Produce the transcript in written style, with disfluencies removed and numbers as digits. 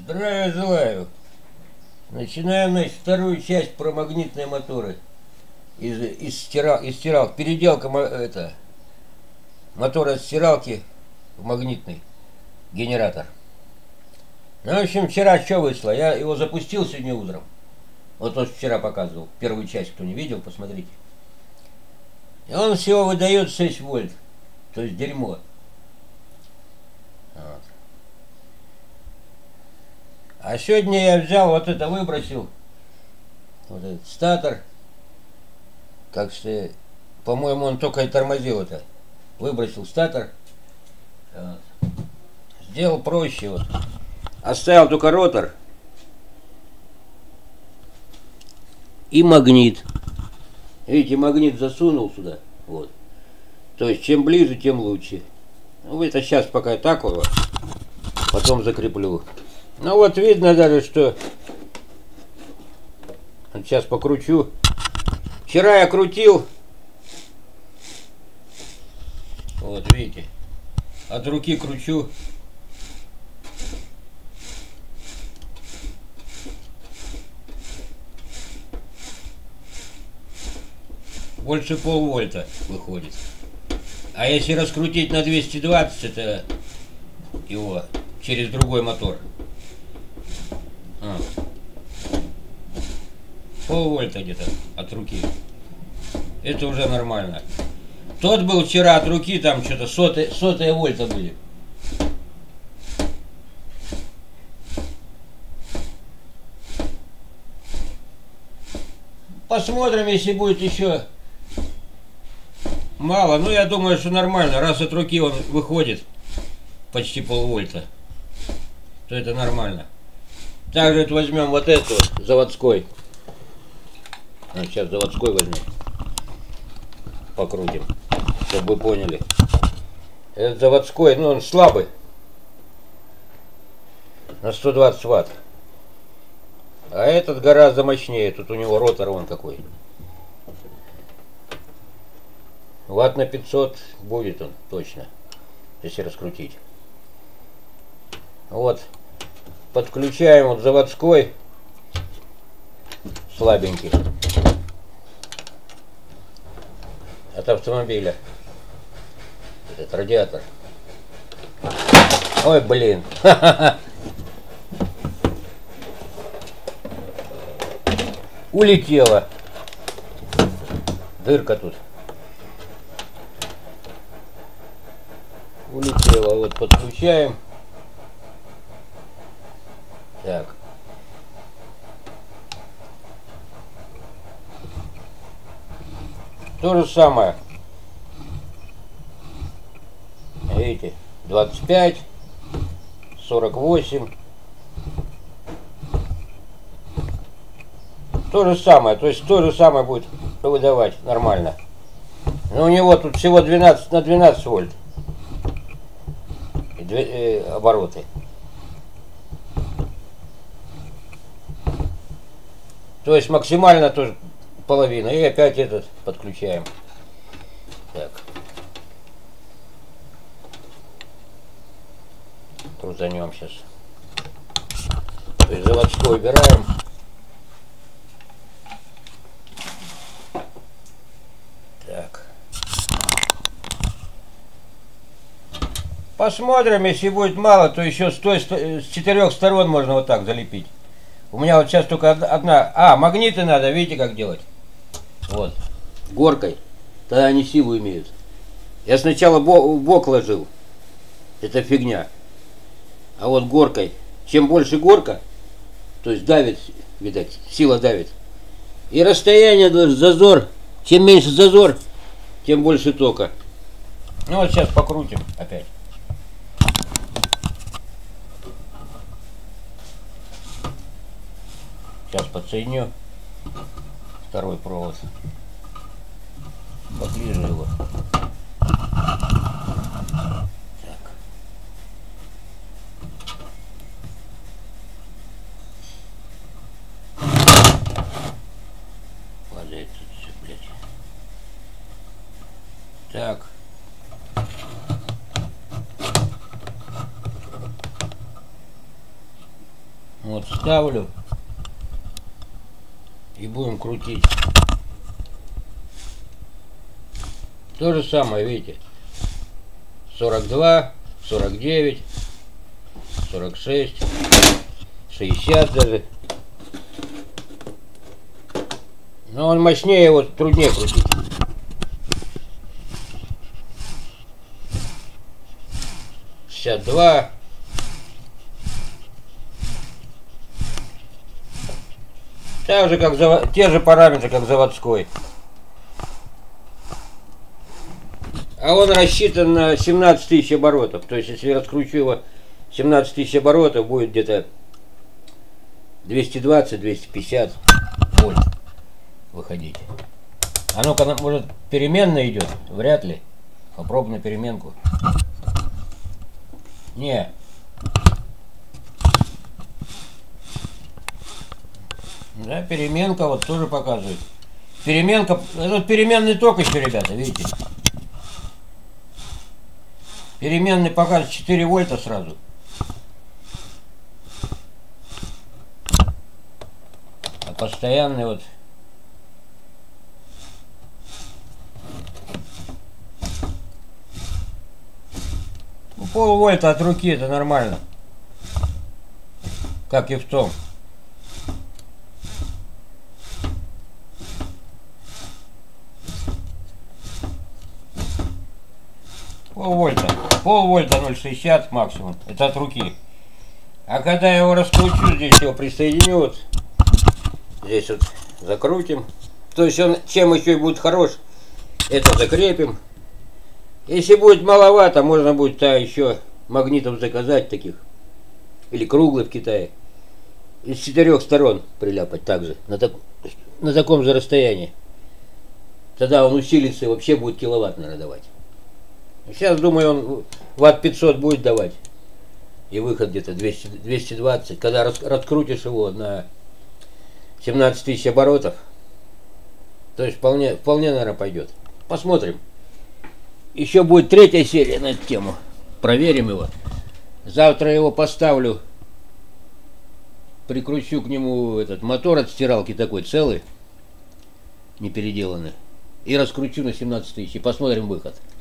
Здравия желаю. Начинаем, значит, вторую часть про магнитные моторы. Из стиралки. Переделка мотора от стиралки в магнитный генератор. Ну, в общем, вчера что вышло? Я его запустил сегодня утром. Вот то, что вчера показывал. Первую часть, кто не видел, посмотрите. И он всего выдает 6 вольт. То есть дерьмо. Вот. А сегодня я взял вот это, выбросил. Вот этот статор. Как что, по-моему, он только и тормозил это. Выбросил статор. Вот. Сделал проще. Вот. Оставил только ротор. И магнит. Видите, магнит засунул сюда. Вот. То есть, чем ближе, тем лучше. Ну, это сейчас пока так вот. Потом закреплю. Ну, вот видно даже, что... Сейчас покручу. Вчера я крутил. Вот, видите. От руки кручу. Больше полвольта выходит. А если раскрутить на 220, это его через другой мотор. Полвольта где-то от руки. Это уже нормально. Тот был вчера от руки, там что-то сотые вольта были. Посмотрим, если будет еще мало. Ну, я думаю, что нормально. Раз от руки он выходит почти полвольта, то это нормально. Также вот возьмем вот эту вот, заводской. Сейчас заводской возьмем. Покрутим, чтобы вы поняли. Этот заводской, ну он слабый. На 120 ватт. А этот гораздо мощнее. Тут у него ротор вон какой. Ватт на 500 будет он точно, если раскрутить. Вот. Подключаем вот заводской. Слабенький. От автомобиля. Этот радиатор. Ой, блин. Улетела. Дырка тут. Улетела. Вот подключаем. Так. То же самое. Видите, 25, 48. То же самое, то есть то же самое будет выдавать нормально. Но у него тут всего 12 на 12 вольт обороты. То есть максимально тоже половина. И опять этот подключаем. Так. Крутанем сейчас. То есть заводской убираем. Так. Посмотрим, если будет мало, то еще с 4 сторон можно вот так залепить. У меня вот сейчас только одна... магниты надо, видите, как делать? Вот. Горкой. Тогда они силу имеют. Я сначала в бок ложил. Это фигня. А вот горкой. Чем больше горка, то есть давит, видать, сила давит. И расстояние, зазор. Чем меньше зазор, тем больше тока. Ну вот сейчас покрутим опять. Сейчас подсоединю второй провод. Поближе его. Так. Падает тут все, блядь. Так. Вот ставлю. И будем крутить. То же самое, видите. 42, 49, 46, 60 даже. Но он мощнее, его труднее крутить. Два. Так же, как те же параметры, как заводской. А он рассчитан на 17 тысяч оборотов. То есть, если я раскручу его 17 тысяч оборотов, будет где-то 220-250 вольт выходить. А ну-ка, может, переменная идет? Вряд ли. Попробуй на переменку. Не. Да, переменка вот тоже показывает. Переменка, это переменный ток еще, ребята, видите? Переменный показывает 4 вольта сразу. А постоянный вот. Полвольта от руки, это нормально. Как и в том. Полвольта 0,60 максимум. Это от руки. А когда я его раскручу, здесь его присоединю. Вот. Здесь вот закрутим. То есть он чем еще и будет хорош, это закрепим. Если будет маловато, можно будет еще магнитов заказать таких. Или круглых в Китае. Из 4 сторон приляпать также. На таком же расстоянии. Тогда он усилится и вообще будет киловатт, наверное, давать. Сейчас, думаю, он ватт 500 будет давать. И выход где-то 220. Когда раскрутишь его на 17 тысяч оборотов. То есть вполне, наверное, пойдет. Посмотрим. Еще будет 3-я серия на эту тему. Проверим его. Завтра его поставлю. Прикручу к нему этот мотор от стиралки такой целый. Не переделанный. И раскручу на 17 тысяч. И посмотрим выход.